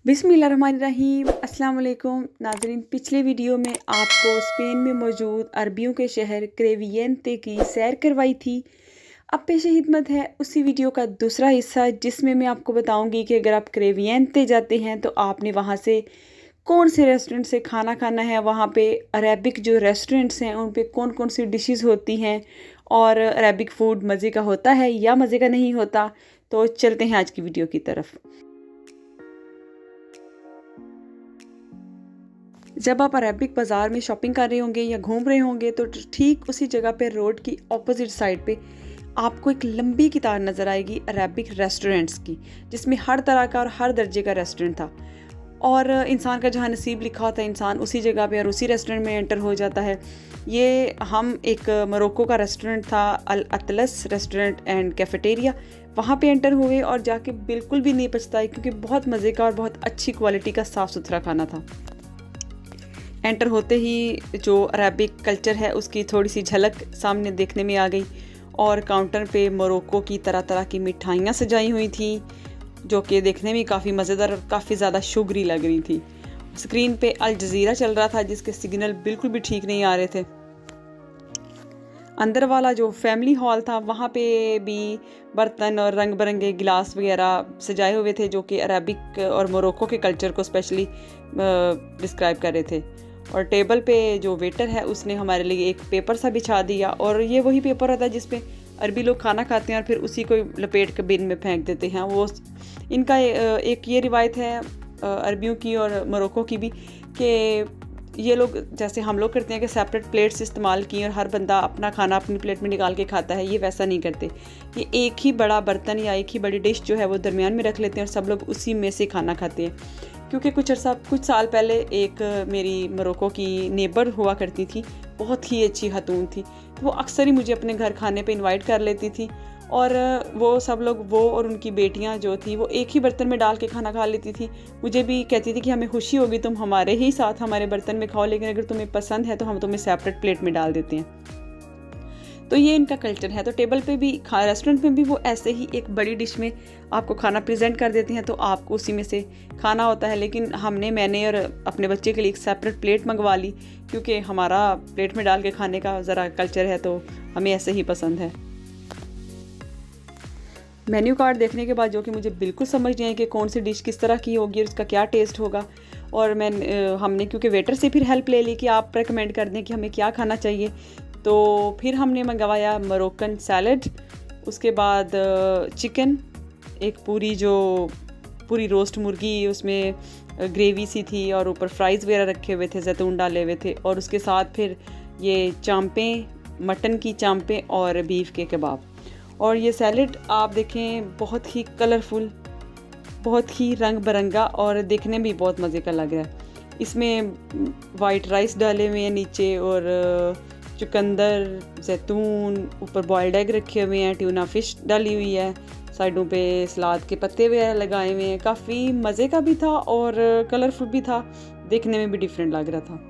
बिस्मिल्लाहिर्रहमानिर्रहीम अस्सलाम वालेकुम नाज़रीन। पिछले वीडियो में आपको स्पेन में मौजूद अरबियों के शहर क्रेवियेंते की सैर करवाई थी। अब पेश खिदमत है उसी वीडियो का दूसरा हिस्सा, जिसमें मैं आपको बताऊंगी कि अगर आप क्रेवियेंते जाते हैं तो आपने वहां से कौन से रेस्टोरेंट से खाना खाना है, वहां पे अरेबिक जो रेस्टोरेंट्स हैं उन पे कौन कौन सी डिशेस होती हैं और अरेबिक फ़ूड मज़े का होता है या मज़े का नहीं होता। तो चलते हैं आज की वीडियो की तरफ। जब आप अरेबिक बाज़ार में शॉपिंग कर रहे होंगे या घूम रहे होंगे तो ठीक उसी जगह पे रोड की ऑपोजिट साइड पे आपको एक लंबी कतार नज़र आएगी अरेबिक रेस्टोरेंट्स की, जिसमें हर तरह का और हर दर्जे का रेस्टोरेंट था। और इंसान का जहाँ नसीब लिखा होता है इंसान उसी जगह पे और उसी रेस्टोरेंट में एंटर हो जाता है। ये हम एक मोरक्को का रेस्टोरेंट था, Al Atlas restaurant and cafeteria, वहाँ पे एंटर हुए और जाके बिल्कुल भी नहीं पछताए है, क्योंकि बहुत मज़े का और बहुत अच्छी क्वालिटी का साफ़ सुथरा खाना था। एंटर होते ही जो अरेबिक कल्चर है उसकी थोड़ी सी झलक सामने देखने में आ गई और काउंटर पे मोरक्को की तरह तरह की मिठाइयाँ सजाई हुई थी, जो कि देखने में काफ़ी मज़ेदार और काफ़ी ज़्यादा शुगरी लग रही थी। स्क्रीन पे अल जज़ीरा चल रहा था, जिसके सिग्नल बिल्कुल भी ठीक नहीं आ रहे थे। अंदर वाला जो फैमिली हॉल था वहाँ पे भी बर्तन और रंग बिरंगे गिलास वगैरह सजाए हुए थे, जो कि अरेबिक और मोरक्को के कल्चर को स्पेशली डिस्क्राइब कर रहे थे। और टेबल पे जो वेटर है उसने हमारे लिए एक पेपर सा बिछा दिया, और ये वही पेपर होता है जिसपे अरबी लोग खाना खाते हैं और फिर उसी को लपेट के बिन में फेंक देते हैं। वो इनका एक ये रिवायत है अरबियों की और मोरक्को की भी, कि ये लोग जैसे हम लोग करते हैं कि सेपरेट प्लेट्स इस्तेमाल की और हर बंदा अपना खाना अपनी प्लेट में निकाल के खाता है, ये वैसा नहीं करते। ये एक ही बड़ा बर्तन या एक ही बड़ी डिश जो है वो दरमियान में रख लेते हैं और सब लोग उसी में से खाना खाते हैं। क्योंकि कुछ साल पहले एक मेरी मोरक्को की नेबर हुआ करती थी, बहुत ही अच्छी खातून थी, तो वो अक्सर ही मुझे अपने घर खाने पे इनवाइट कर लेती थी। और वो सब लोग, वो और उनकी बेटियां जो थी, वो एक ही बर्तन में डाल के खाना खा लेती थी। मुझे भी कहती थी कि हमें खुशी होगी तुम हमारे ही साथ हमारे बर्तन में खाओ, लेकिन अगर तुम्हें पसंद है तो हम तुम्हें सेपरेट प्लेट में डाल देते हैं। तो ये इनका कल्चर है। तो टेबल पे भी रेस्टोरेंट में भी वो ऐसे ही एक बड़ी डिश में आपको खाना प्रेजेंट कर देते हैं, तो आपको उसी में से खाना होता है। लेकिन मैंने और अपने बच्चे के लिए एक सेपरेट प्लेट मंगवा ली, क्योंकि हमारा प्लेट में डाल के खाने का ज़रा कल्चर है, तो हमें ऐसे ही पसंद है। मेन्यू कार्ड देखने के बाद, जो कि मुझे बिल्कुल समझ नहीं आई कि कौन सी डिश किस तरह की होगी और उसका क्या टेस्ट होगा, और हमने क्योंकि वेटर से फिर हेल्प ले ली कि आप रेकमेंड कर दें कि हमें क्या खाना चाहिए, तो फिर हमने मंगवाया मोरक्कन सैलड, उसके बाद चिकन, एक पूरी रोस्ट मुर्गी, उसमें ग्रेवी सी थी और ऊपर फ्राइज़ वगैरह रखे हुए थे, जैतून डाले हुए थे, और उसके साथ फिर ये चांपें, मटन की चांपें और बीफ के कबाब। और ये सैलड आप देखें बहुत ही कलरफुल, बहुत ही रंग बिरंगा और देखने में भी बहुत मज़े का लग रहा है। इसमें वाइट राइस डाले हुए हैं नीचे, और चुकंदर, जैतून, ऊपर बॉयल्ड एग रखे हुए हैं, ट्यूना फ़िश डाली हुई है, साइडों पे सलाद के पत्ते वगैरह लगाए हुए हैं। काफ़ी मज़े का भी था और कलरफुल भी था, देखने में भी डिफरेंट लग रहा था।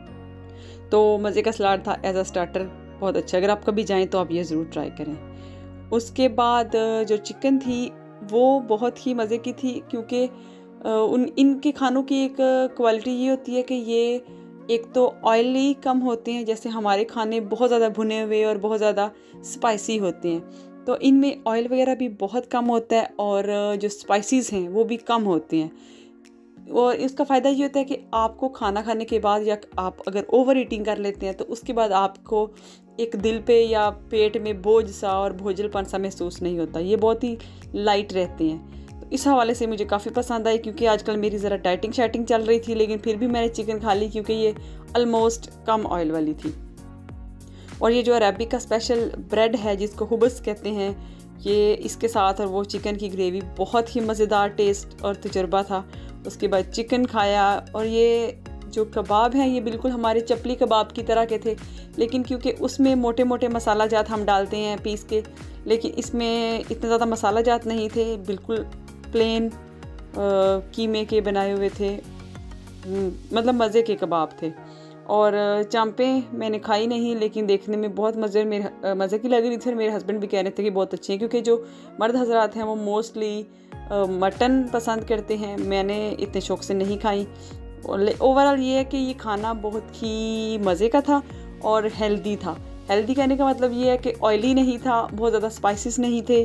तो मज़े का सलाद था एज अ स्टार्टर, बहुत अच्छा। अगर आप कभी जाएँ तो आप ये ज़रूर ट्राई करें। उसके बाद जो चिकन थी वो बहुत ही मज़े की थी, क्योंकि इनके खानों की एक क्वालिटी ये होती है कि ये एक तो ऑयली कम होते हैं, जैसे हमारे खाने बहुत ज़्यादा भुने हुए और बहुत ज़्यादा स्पाइसी होते हैं, तो इनमें ऑयल वगैरह भी बहुत कम होता है और जो स्पाइसेस हैं वो भी कम होते हैं। और इसका फ़ायदा ये होता है कि आपको खाना खाने के बाद, या आप अगर ओवर ईटिंग कर लेते हैं तो उसके बाद आपको एक दिल पे या पेट में बोझ सा और बोझलपन सा महसूस नहीं होता। ये बहुत ही लाइट रहते हैं, तो इस हवाले से मुझे काफ़ी पसंद आई। क्योंकि आजकल मेरी ज़रा डाइटिंग शाइटिंग चल रही थी, लेकिन फिर भी मैंने चिकन खा ली क्योंकि ये ऑलमोस्ट कम ऑयल वाली थी। और ये जो अरेबिक का स्पेशल ब्रेड है जिसको हुबस कहते हैं, ये इसके साथ और वो चिकन की ग्रेवी, बहुत ही मज़ेदार टेस्ट और तजुर्बा था। उसके बाद चिकन खाया, और ये जो कबाब हैं ये बिल्कुल हमारे चपली कबाब की तरह के थे, लेकिन क्योंकि उसमें मोटे मोटे मसाला जात हम डालते हैं पीस के, लेकिन इसमें इतने ज़्यादा मसाला जात नहीं थे, बिल्कुल प्लेन कीमे के बनाए हुए थे, मतलब मज़े के कबाब थे। और चांपें मैंने खाई नहीं, लेकिन देखने में बहुत मज़े की लग रही थी और मेरे हस्बैंड भी कह रहे थे कि बहुत अच्छी हैं, क्योंकि जो मर्द हजरात हैं वो मोस्टली मटन पसंद करते हैं। मैंने इतने शौक़ से नहीं खाई। ओवरऑल ये है कि ये खाना बहुत ही मज़े का था और हेल्दी था। हेल्दी कहने का मतलब ये है कि ऑयली नहीं था, बहुत ज़्यादा स्पाइसेस नहीं थे,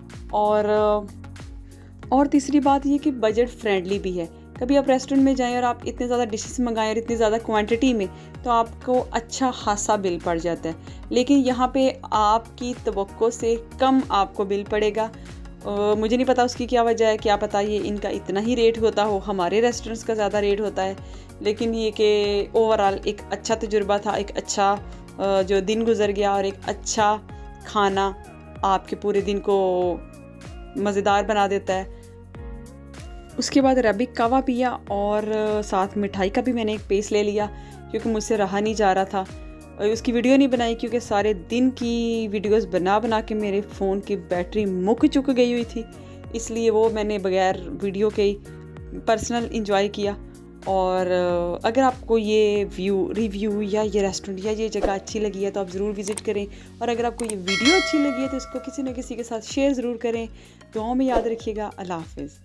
और तीसरी बात ये कि बजट फ्रेंडली भी है। कभी आप रेस्टोरेंट में जाएं और आप इतने ज़्यादा डिशेस मंगाएं और इतनी ज़्यादा क्वांटिटी में, तो आपको अच्छा खासा बिल पड़ जाता है। लेकिन यहाँ पे आपकी तवक्को से कम आपको बिल पड़ेगा। मुझे नहीं पता उसकी क्या वजह है, क्या पता ये इनका इतना ही रेट होता हो, हमारे रेस्टोरेंट्स का ज़्यादा रेट होता है। लेकिन ये कि ओवरऑल एक अच्छा तजुर्बा था, एक अच्छा जो दिन गुजर गया, और एक अच्छा खाना आपके पूरे दिन को मज़ेदार बना देता है। उसके बाद अरबिक कावा पिया और साथ मिठाई का भी मैंने एक पीस ले लिया, क्योंकि मुझसे रहा नहीं जा रहा था। उसकी वीडियो नहीं बनाई क्योंकि सारे दिन की वीडियोस बना के मेरे फ़ोन की बैटरी मुक चुक गई हुई थी, इसलिए वो मैंने बगैर वीडियो के पर्सनल इंजॉय किया। और अगर आपको ये रिव्यू या ये रेस्टोरेंट या ये जगह अच्छी लगी है तो आप ज़रूर विज़िट करें, और अगर आपको ये वीडियो अच्छी लगी है तो इसको किसी न किसी के साथ शेयर ज़रूर करें। दुआओं में याद रखिएगा। अल्लाह हाफ़िज़।